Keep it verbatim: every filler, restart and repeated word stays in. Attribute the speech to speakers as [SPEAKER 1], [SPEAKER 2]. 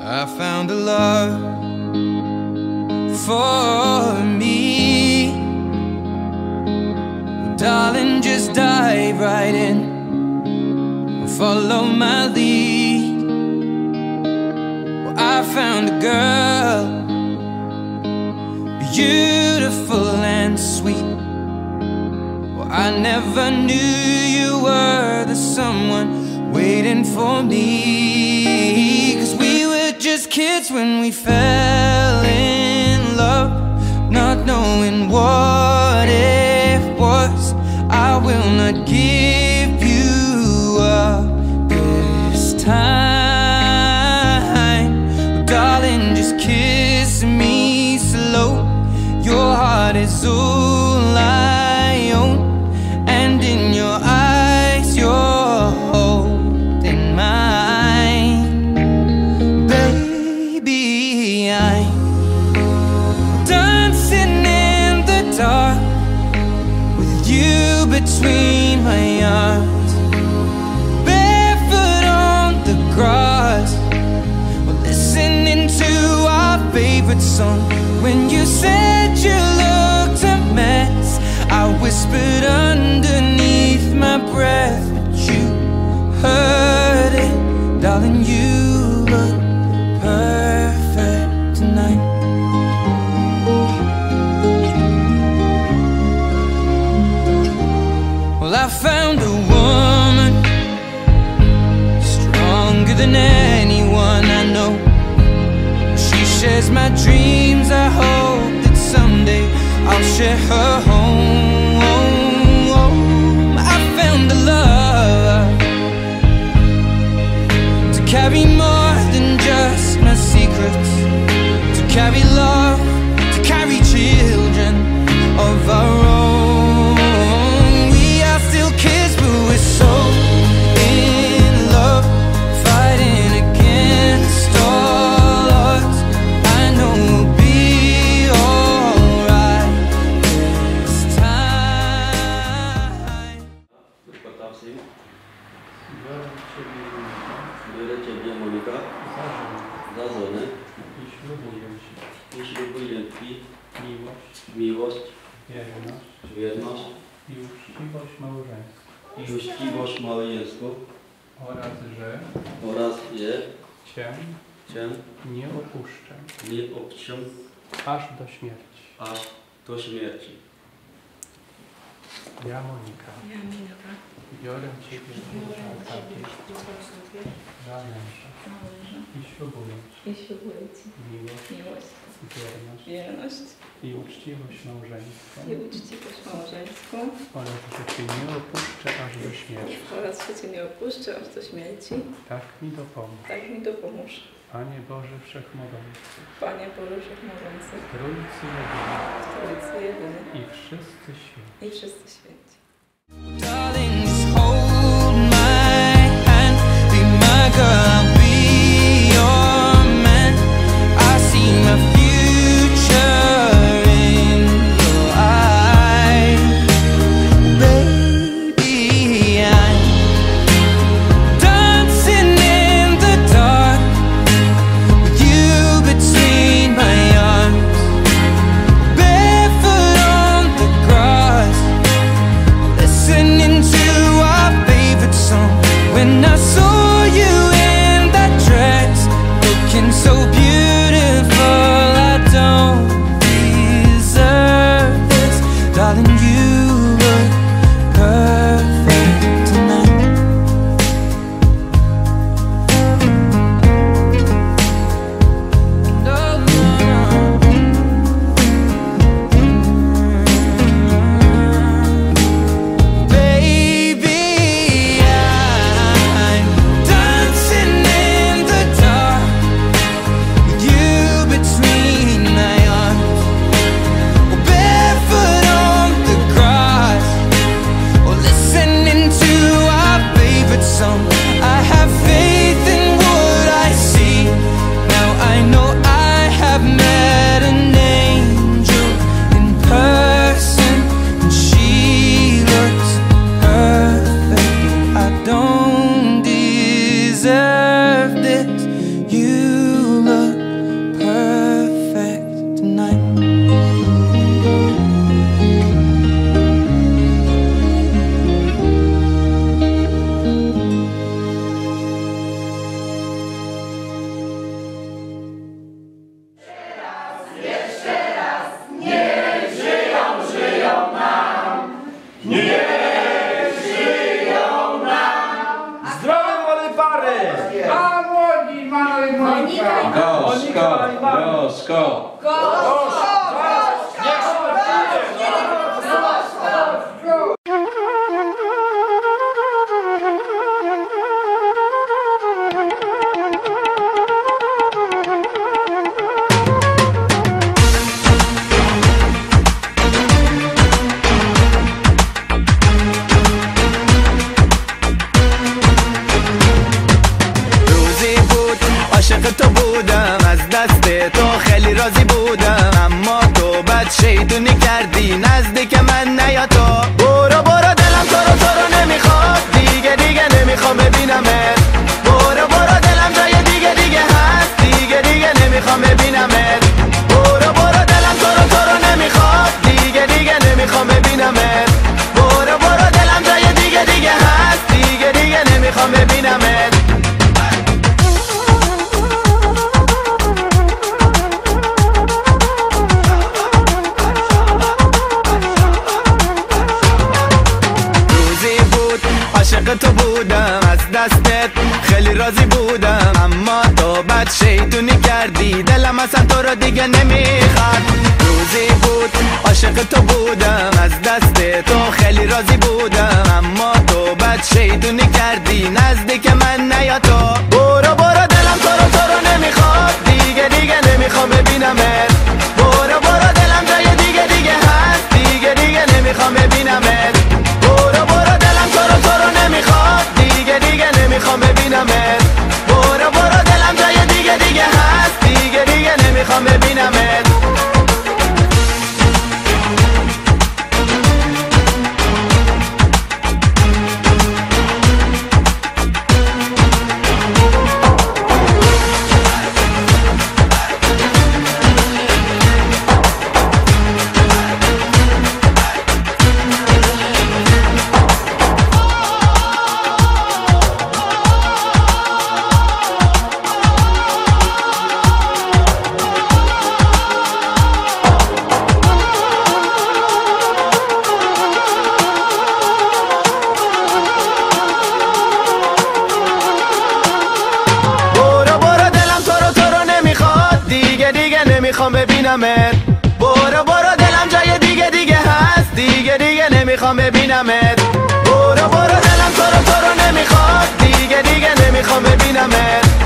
[SPEAKER 1] I found a love for me. Well, darling, just dive right in and follow my lead. Well, I found a girl, beautiful and sweet. Well, I never knew you were the someone waiting for me. 'Cause we were just kids when we fell in love, not knowing what it was. I will not give you up this time. Darling, just kiss me slow. Your heart is all I own, and in your eyes you're holding mine. Baby, I'm dancing in the dark with you between my arms, barefoot on the grass. We're listening to our favorite song. When you said you looked a mess, I whispered underneath my breath, but you heard it. Darling, you look perfect tonight. Well, I found a woman stronger than anyone I know. She shares my dreams. I hope that someday I'll share her home. I found a love to carry more than just my secrets, to carry love, to carry children of our own. We are still kids, but we're so in love, fighting against all odds. I know we'll be alright this time.
[SPEAKER 2] Biorę Ciebie, Monika, za żonę
[SPEAKER 3] i ślubuję Ci
[SPEAKER 2] i ślubuję Ci
[SPEAKER 3] miłość,
[SPEAKER 2] miłość,
[SPEAKER 3] wierność
[SPEAKER 2] wierność
[SPEAKER 3] i uczciwość małżeńską
[SPEAKER 2] i uczciwość małżeńską
[SPEAKER 3] oraz, że
[SPEAKER 2] oraz je
[SPEAKER 3] Cię
[SPEAKER 2] Cię
[SPEAKER 3] nie opuszczę
[SPEAKER 2] nie opuszczę
[SPEAKER 3] aż do śmierci.
[SPEAKER 2] aż do śmierci.
[SPEAKER 3] Ja, Monika,
[SPEAKER 4] Ja, Monika,
[SPEAKER 3] biorę Ciebie
[SPEAKER 4] biorę Ciebie
[SPEAKER 3] za męża
[SPEAKER 4] małża
[SPEAKER 3] i ślubuję Ci
[SPEAKER 4] i ślubuję Ci
[SPEAKER 3] miłość,
[SPEAKER 4] miłość,
[SPEAKER 3] wierność
[SPEAKER 4] wierność
[SPEAKER 3] i uczciwość małżeńską
[SPEAKER 4] i uczciwość małżeńską
[SPEAKER 3] oraz, że Cię nie opuszczę aż do śmierci.
[SPEAKER 4] oraz, że Cię nie opuszczę aż do śmierci.
[SPEAKER 3] Tak mi dopomóż.
[SPEAKER 4] Tak mi dopomóż.
[SPEAKER 3] Panie Boże Wszechmogący,
[SPEAKER 4] Panie Boże Wszechmogący,
[SPEAKER 3] Trójcy Jedyny
[SPEAKER 4] Trójcy Jedyny
[SPEAKER 3] i wszyscy święci.
[SPEAKER 4] i wszyscy święci.
[SPEAKER 1] Darling, just hold my hand, be my girl, I'll be your man. I see my future in your eyes. Baby, I'm dancing in the dark with you between my arms, barefoot on the grass, listening to
[SPEAKER 5] Gorzko, gorzko.
[SPEAKER 6] عاشق تو بودم، از دست تو خیلی راضی بودم، اما تو بد شیطونی کردی، نزدیک من نیا تو. برو برو دلم تو رو تو رو نمیخواد، دیگه دیگه نمیخوام ببینمت. برو برو دلم جای دیگه دیگه هست، دیگه دیگه نمیخوام ببینمت. برو برو دلم تو رو تو رو نمیخواد، دیگه دیگه نمیخوام ببینمت. برو برو دلم جای دیگه دیگه هست، دیگه دیگه نمیخوام ببینمت. عاشق تو بودم، از دستت خیلی راضی بودم، اما تو بد شیطونی کردی، دلم اصلا تو رو دیگه نمیخواد. روزی بود عاشق تو بودم، از دست تو خیلی راضی بودم، اما تو بد شیطونی کردی، نزدیک من نیا تو. برو برو دلم تو رو تو رو نمیخواد، دیگه دیگه نمیخوام ببینمت. برو برو دلم جای دیگه دیگه هست، دیگه دیگه نمیخوام ببینمت. برو برو دلم تو رو تو رو نمیخواد، دیگه دیگه نمیخوام ببینمت. برو برو دلم جای دیگه دیگه هست، دیگه دیگه نمیخوام ببینمت. نمیخوام ببینمت. برو برو دلم جای دیگه دیگه هست، دیگه دیگه نمیخوام ببینمت. برو برو دلم تو رو تو رو نمیخواد، دیگه دیگه نمیخوام ببینمت.